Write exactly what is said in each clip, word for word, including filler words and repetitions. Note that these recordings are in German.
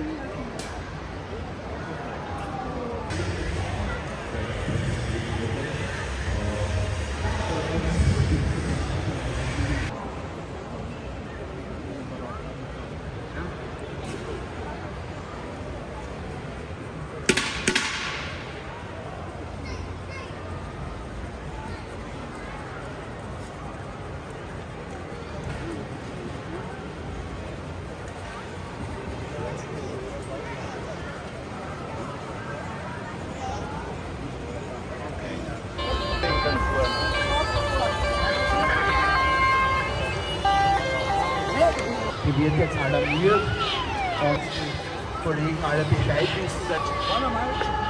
Die wird jetzt alarmiert und die Kollegen alle Bescheid wissen, dass sie vorne mal.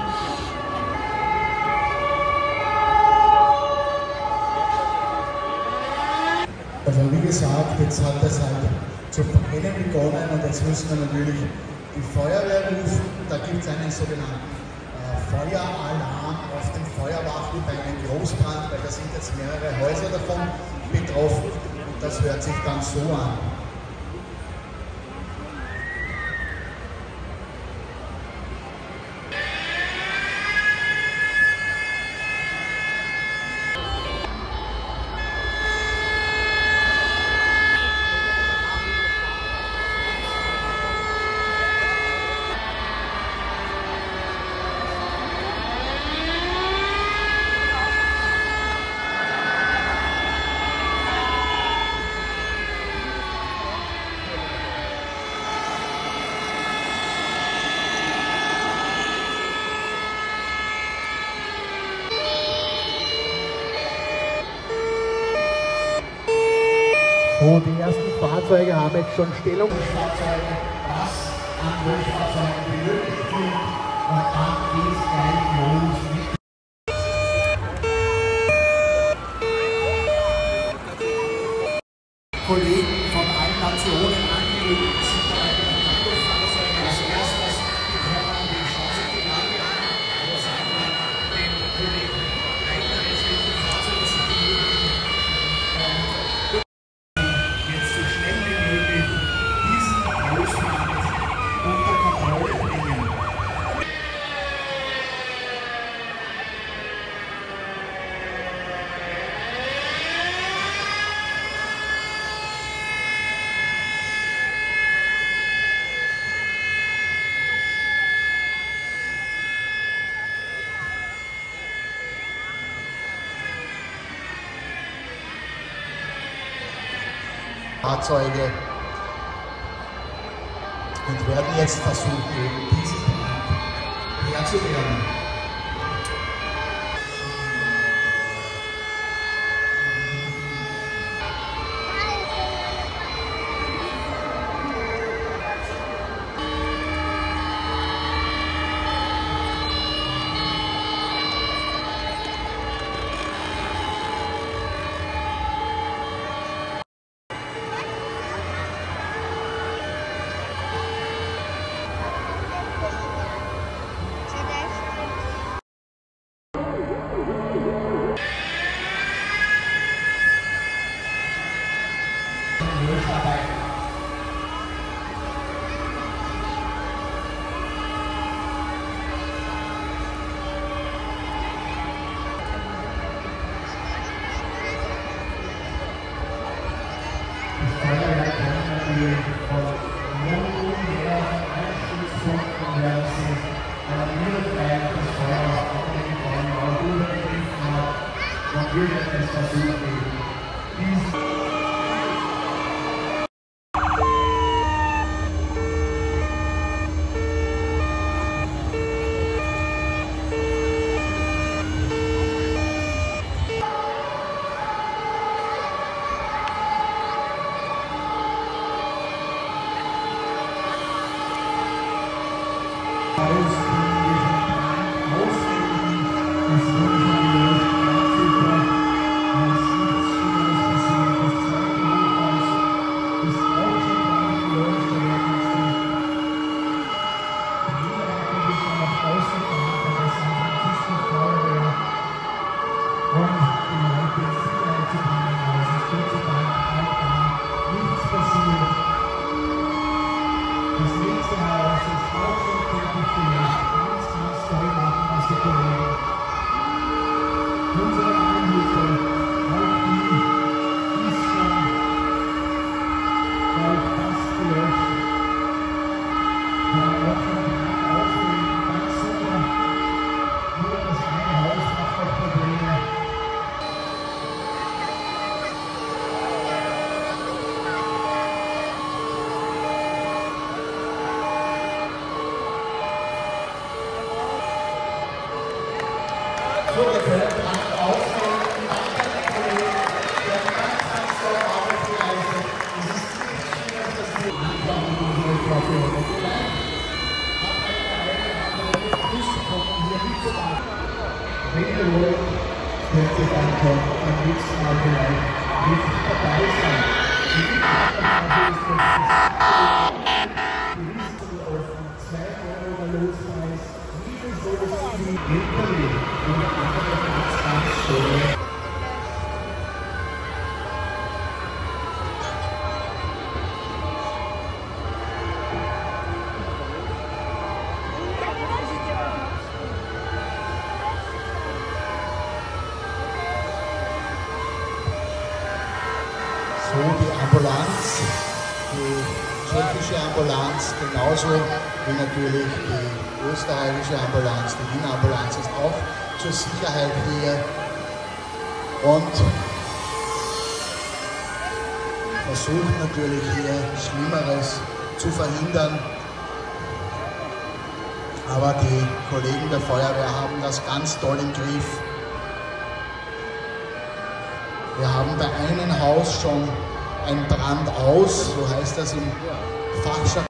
Also wie gesagt, jetzt hat das halt zu brennen begonnen und jetzt müssen wir natürlich die Feuerwehr rufen. Da gibt es einen sogenannten äh, Feueralarm auf dem Feuerwachel bei einem Großbrand, weil da sind jetzt mehrere Häuser davon betroffen und das hört sich dann so an. So, die ersten Fahrzeuge haben jetzt schon Stellung. Fahrzeuge, was an Löschfahrzeugen benötigt wird und dann ist ein Modus nicht. Kollegen von allen Nationen angelegt sind bei den Fahrzeugen als erstes, die kommen die Chance genannt an, oder sagen wir den Kollegen Reiter des Fahrzeugs zu benötigen. Jetzt so schnell wie möglich diesen Großbrand unter Kontrolle bringen. Fahrzeuge und werden jetzt versuchen, eben diesen Brand Herr zu werden. Aus dem Brand ausgehen, es wurde schon gelöscht, super, So die Ambulanz, die tschechische Ambulanz, genauso wie natürlich die österreichische Ambulanz, die Wiener Ambulanz ist auch zur Sicherheit hier und versucht natürlich hier Schlimmeres zu verhindern. Aber die Kollegen der Feuerwehr haben das ganz toll im Griff. Wir haben bei einem Haus schon ein Brand aus, so heißt das im Fachjargon.